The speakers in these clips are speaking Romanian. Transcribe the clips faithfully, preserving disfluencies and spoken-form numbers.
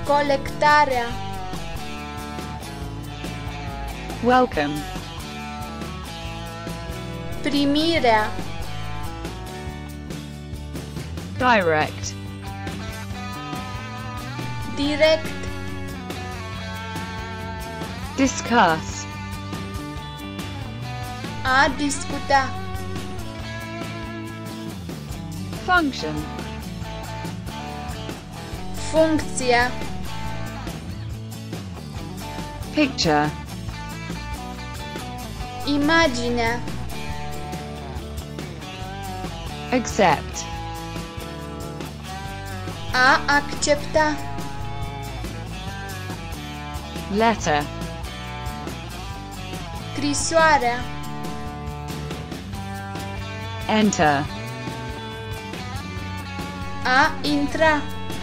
Colectarea. Welcome. Primirea. Direct. Direct. Discuss. A discuta. Function. Funcția. Picture. Imaginea. Accept. A accepta. Letter. Scrisoarea. Enter. A intra.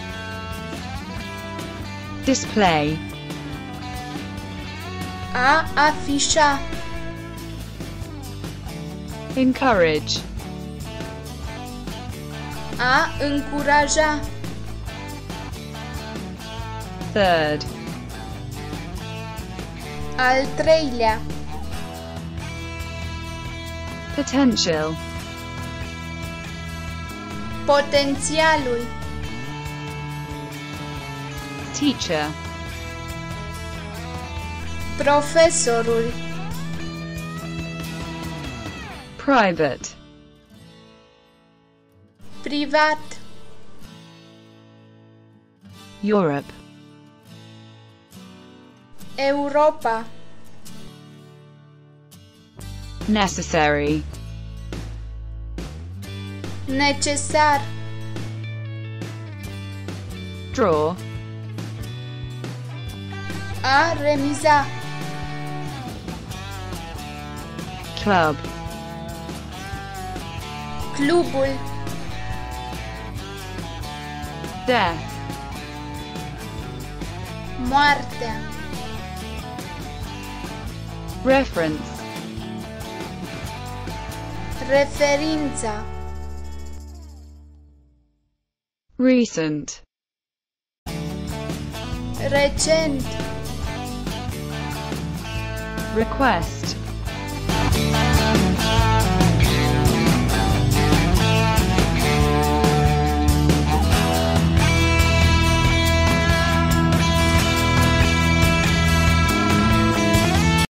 Display. A afișa. Encourage. A încuraja. Third. Al treilea. Potential. Potențialul. Teacher. Profesorul. Private. Privat. Europe. Europa. Necessary. Necesar. Draw. A remiza. Club. Clubul. Death. Moartea. Reference. Referința. Recent. Recent. Request.